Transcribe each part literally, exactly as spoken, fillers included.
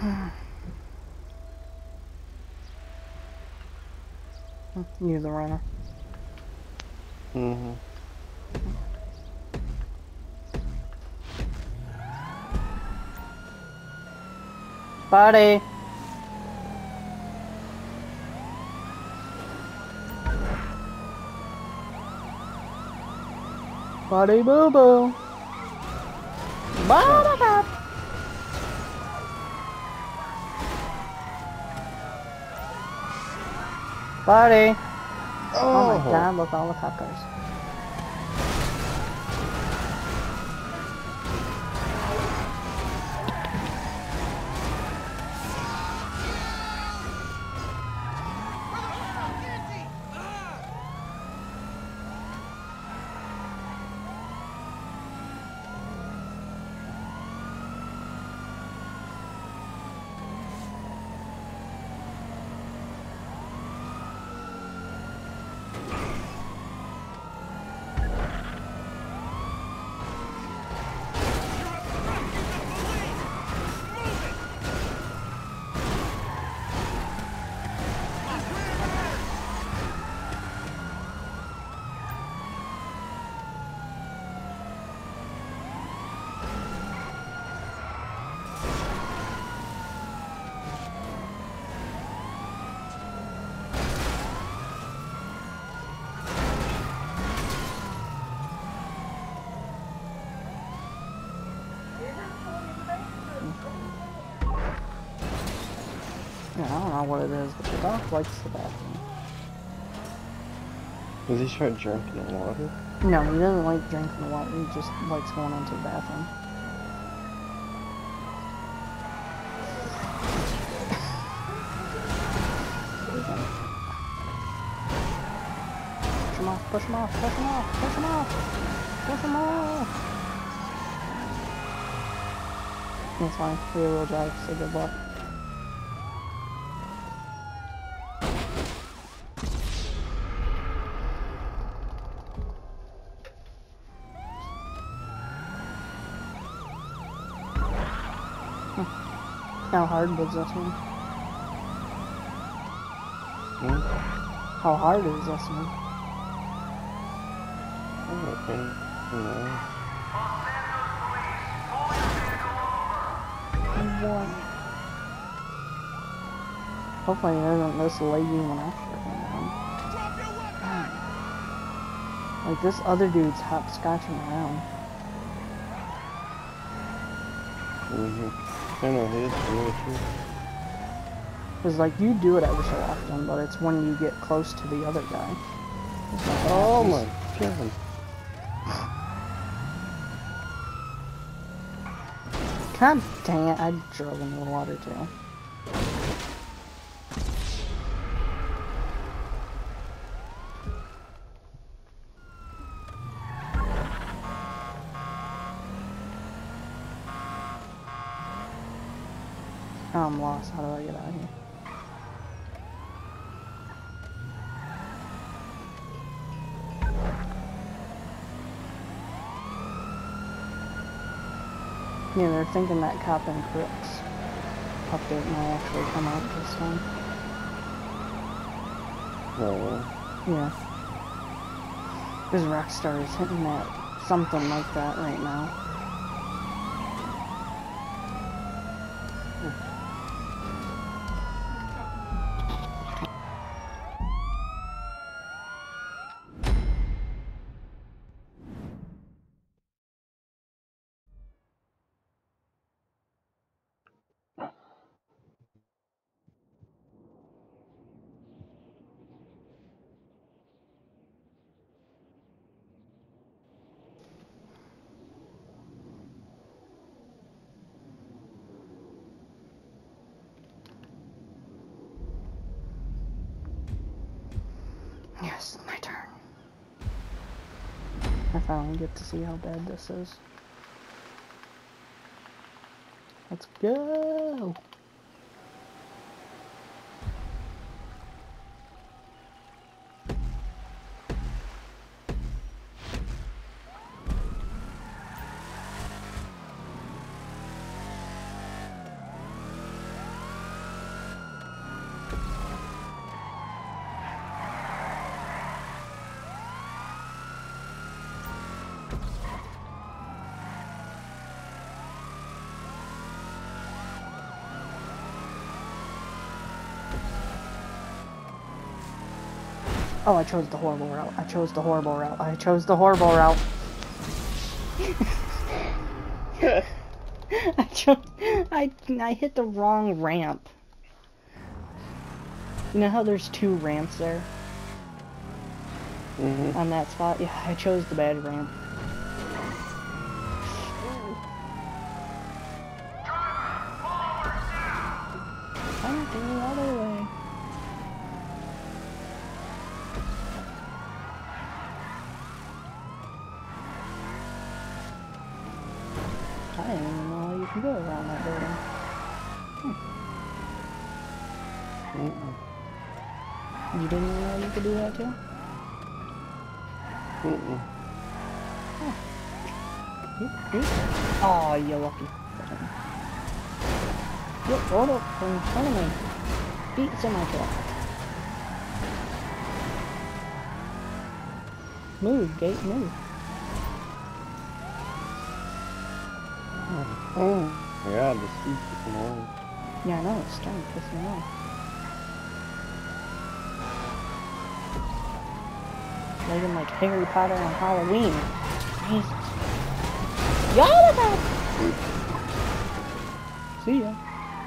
You're the runner. Mm-hmm. Buddy. Buddy boo boo. Ba-da-da. Buddy. Oh. Oh my god, look, all the cop cars. Yeah, I don't know what it is, but the dog likes the bathroom. Does he start drinking the water? No, he doesn't like drinking the water. He just likes going into the bathroom. Push him off, push him off, push him off, push him off, push him off. That's fine. Rear wheel drive, so good luck. How hard was this one? Hmm? How hard is this one? Oh, okay. No. What? Hopefully it isn't this lady when I come down. Like this other dude's hopscotching around. Mm-hmm. I know his really true. Cause like you do it ever so often, but it's when you get close to the other guy. Like, oh my god. God dang it, I drove in the water too. Oh, I'm lost. How do I get out of here? Yeah, they're thinking that Cop and Crooks update might actually come out this time. Oh. Yeah. Because Rockstar is hitting that something like that right now. Yes, my turn. I finally get to see how bad this is. Let's go! Oh, I chose the horrible route. I chose the horrible route. I chose the horrible route. I chose. I I hit the wrong ramp. You know how there's two ramps there? Mm-hmm. On that spot? Yeah, I chose the bad ramp. I went the other way. I didn't even know you can go around that building. Hmm. Mm-mm. You didn't even know you could do that too? Mm-mm. Oh, you lucky. Yep, rolled up in front of me. Beat semi-truck. Move, Gate, move. Oh, yeah, the seat's just annoying. Yeah, I know, it's starting to piss me off. Looking like Harry Potter on Halloween. Jesus. Y'all see ya.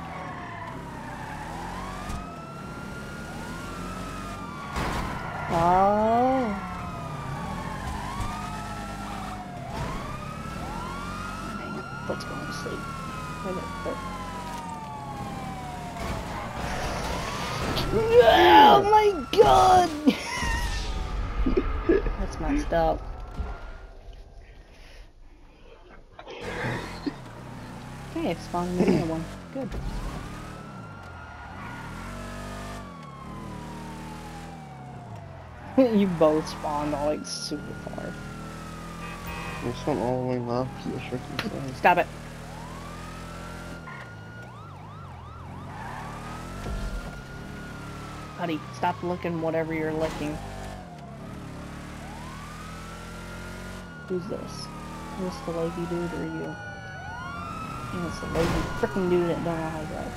Oh. Dang it. Let's go to sleep. Oh my god! That's messed up. Okay, it spawned another one. Good. You both spawned all like super far. This one all the way left to the freaking side. Stop it. Buddy, stop looking whatever you're licking. Who's this? Is this the lazy dude or you? I think it's the lazy frickin' dude that don't know how to drive.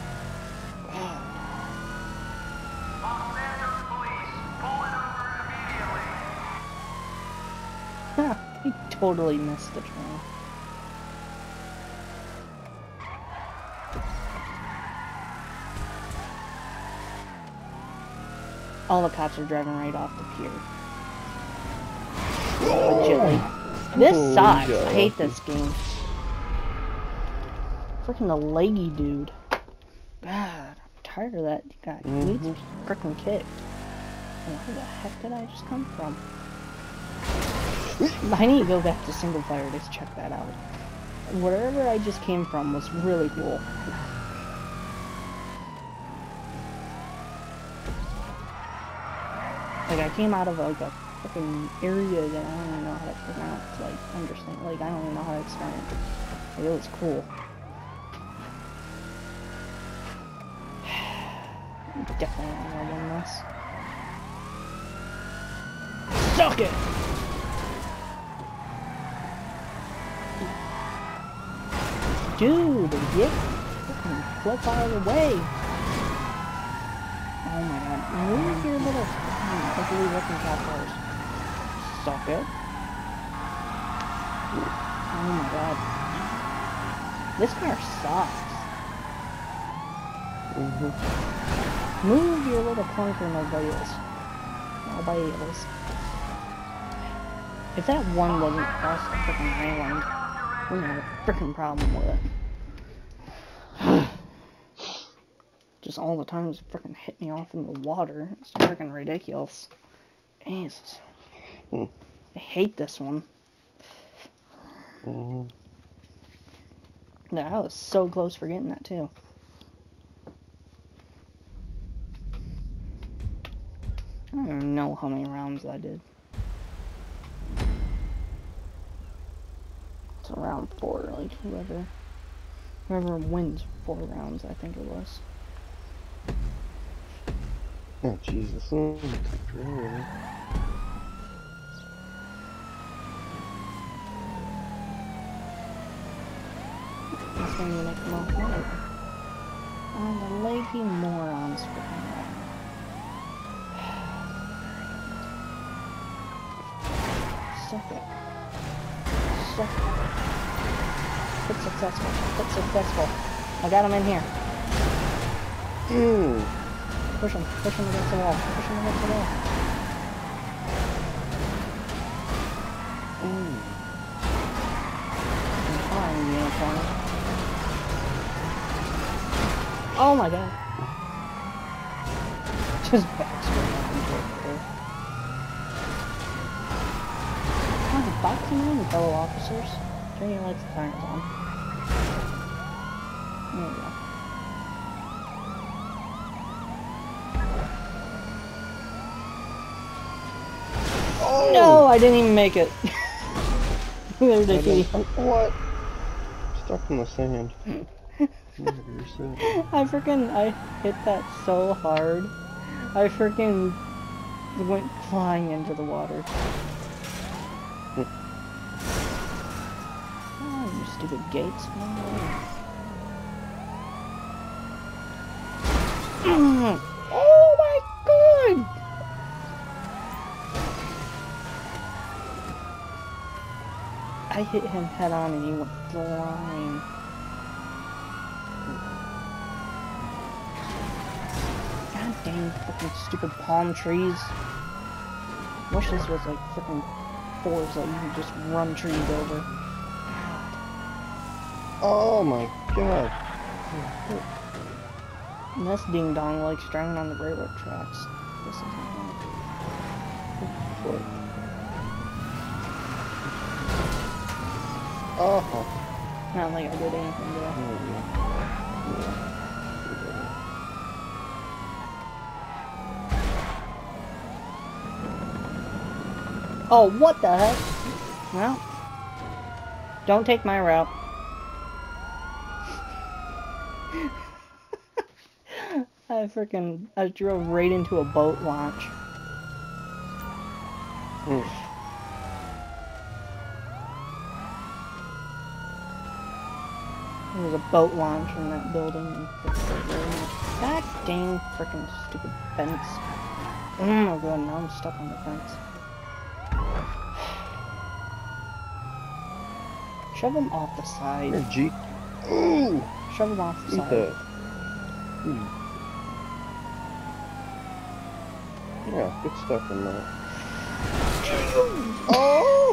He totally missed the train. All the cops are driving right off the pier. Legitly. This Holy sucks. God. I hate this game. Freaking the leggy dude. God, I'm tired of that guy. He needs to be freaking kicked. Where the heck did I just come from? I need to go back to single player to check that out. Wherever I just came from was really cool. Like, I came out of like a fucking area that I don't even know how to pronounce, like, understand, like, I don't even know how to explain it. Like, it was cool. Definitely not gonna win this. Suck it! Dude, get fucking flip out of the way! Oh my god, move your little fucking ugly looking cat cars. Suck it. Oh my god. This car sucks. Mm-hmm. Move your little clunker mobiles. Mobiles. If that one wasn't across the freaking island, we're gonna have a freaking problem with it. Just all the times it freaking hit me off in the water. It's freaking ridiculous. Jesus. Mm. I hate this one. Mm-hmm. Yeah, I was so close for getting that too. I don't even know how many rounds I did. It's round four, like whoever whoever wins four rounds, I think it was. Oh, Jesus. Oh, really? That's when you make the most money. Oh, the lady morons freaking around. Suck it. Suck it. Hit successful. Hit successful. I got him in here. Mm. Push him. Push him against the wall. Push him against the wall. Mm. I'm fine, unicorn. Oh my god. Just back straight up into it there. Oh, boxing in, fellow officers. Turn your lights and sirens on. There we go. Oh! No, I didn't even make it. There's a key. What? Stuck in the sand. Murderers. I freaking, I hit that so hard. I freaking went flying into the water. Oh, you stupid gates. Oh my god! I hit him head on and he went flying. God dang fucking stupid palm trees. Wish this was like freaking forest that you could just run trees over. Oh my god. And this ding dong likes driving on the railroad tracks. This is not good. Oh. Not like I did anything to that. Oh, what the heck? Well, don't take my route. I freaking, I drove right into a boat launch. Mm. There was a boat launch in that building. And God dang freaking stupid fence. Oh my god, now I'm stuck on the fence. Shove him off the side. Here, G. Ooh! Shove him off the Eat side. that. Mm. Yeah, good stuff in that. Oh!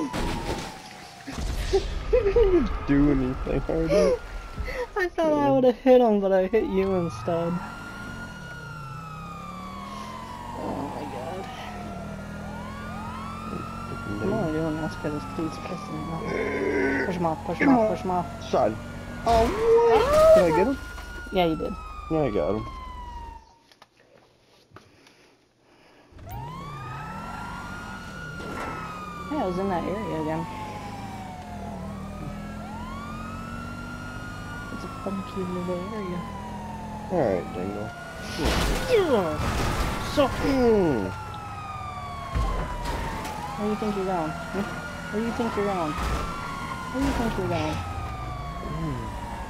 You didn't do anything, Hardy. I thought I would have hit him, but I hit you instead. Oh my god. I'm only doing this because this dude's pissing me off. Push him off, push him off, push him off. Side. Oh, what? Did I get him? Yeah, you did. Yeah, I got him. Yeah, I was in that area again. It's a funky little area. Alright, Dingle. Yeah. So, Mm. where do you think you're going? Hmm? Where do you think you're going? Where do you think you're going? Mm.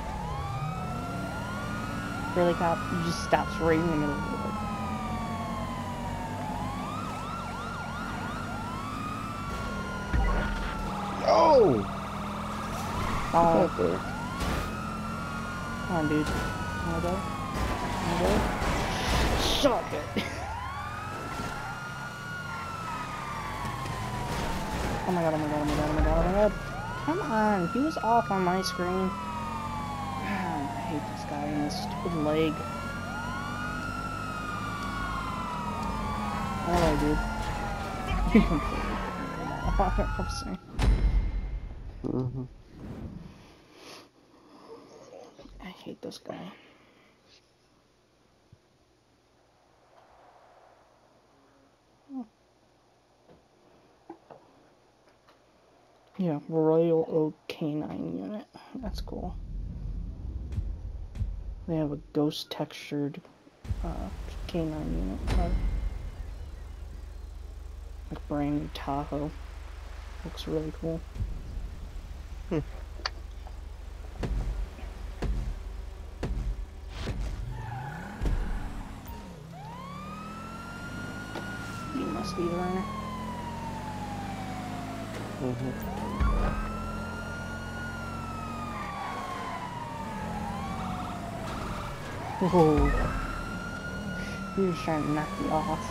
Really, cop? You just stops right in the middle of the road. Oh! Oh, Right there. come on, dude. Wanna go? Wanna go? Suck it! Oh my god, oh my god, oh my god, oh my god, oh my god. Come on, he was off on my screen. I hate this guy and his stupid leg. Hello, dude. You completely I'm sorry. Mm-hmm. I hate this guy. Yeah, Royal Oak Canine Unit. That's cool. They have a ghost textured uh, canine unit car. Like brand new Tahoe. Looks really cool. Hmm. speedrunner. Mm-hmm. Whoa. He was trying to knock me off.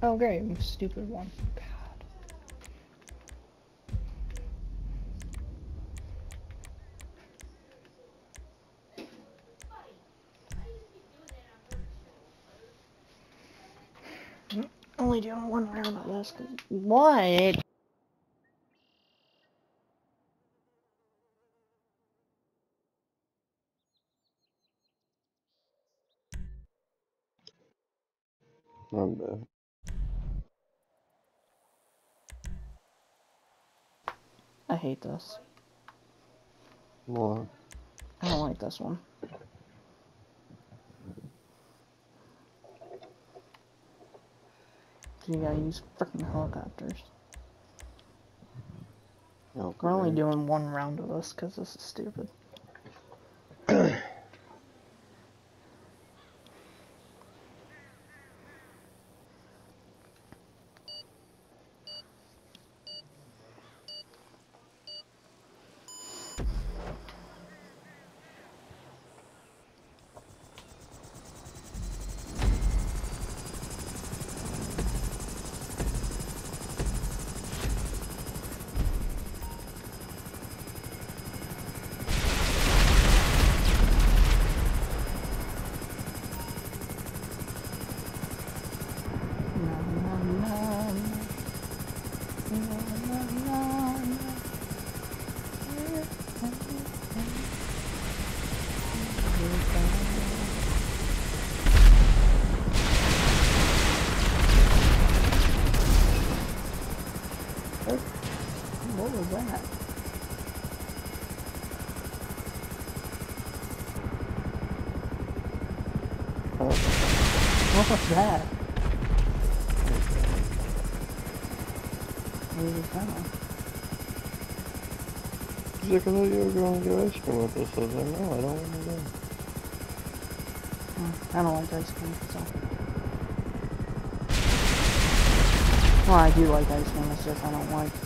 Oh great, stupid one. God. I'm only doing one round of this, cause what? Not bad. I hate this. More. I don't like this one. You gotta use freaking helicopters. Oh, We're only great. doing one round of this because this is stupid. What was that? Oh, What was that? Where was that? she's like, I thought you were going to get ice cream with us. I was like, no, I don't want to go. Oh, I don't like ice cream, so. Well, I do like ice cream, it's just I don't like.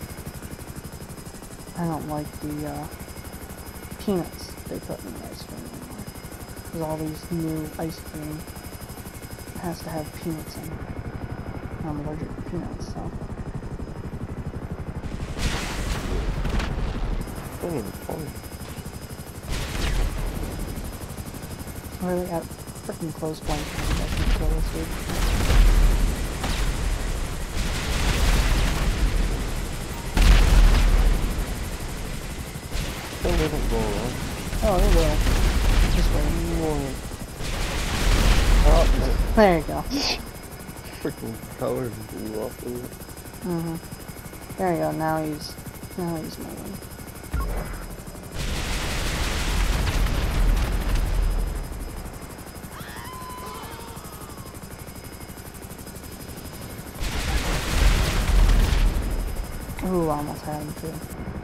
I don't like the uh, peanuts they put in the ice cream anymore. Because all these new ice cream has to have peanuts in it. I'm allergic to peanuts, so. It's not even funny. I really got freaking close blank I can kill this dude. Still doesn't go around. Oh, it will. Just wait. Oh, There you go. freaking colors blew off of it. Mm-hmm. There you go, now he's, now he's moving. Ooh, I almost had him too.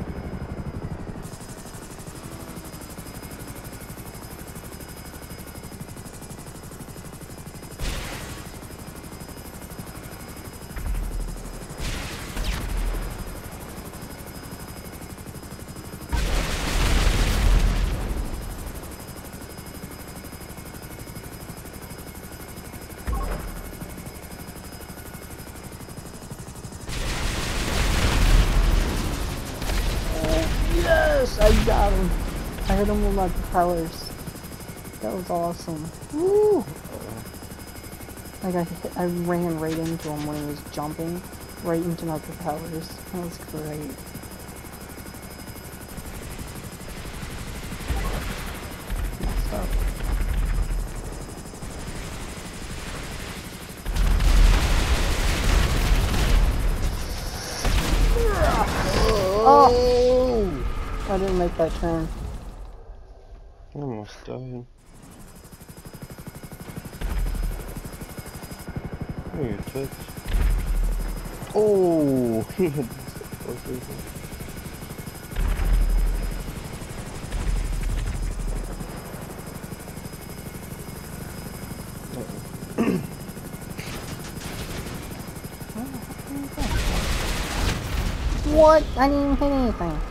Yes, I got him. I hit him with my propellers. That was awesome. Woo! Like I, hit, I ran right into him when he was jumping, right into my propellers. That was great. Messed up. Oh! I didn't make that turn. I almost died. Oh, your tits. Oh! He had What? I didn't even hit anything.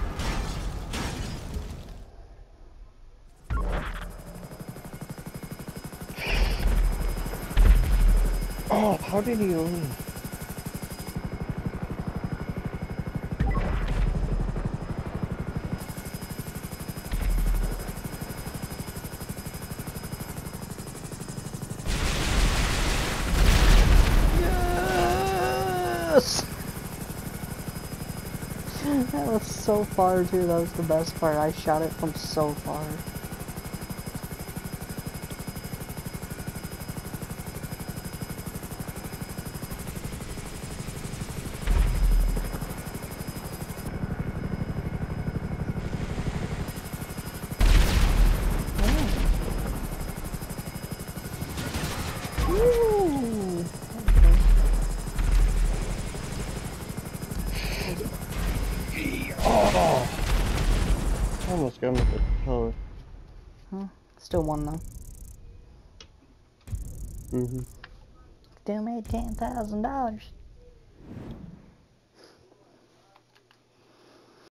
Oh, how did he leave? Yes! That was so far too, that was the best part. I shot it from so far. Ooh. Oh! I almost got him with the tower. Huh? Still one though. Mm-hmm. Still made ten thousand dollars.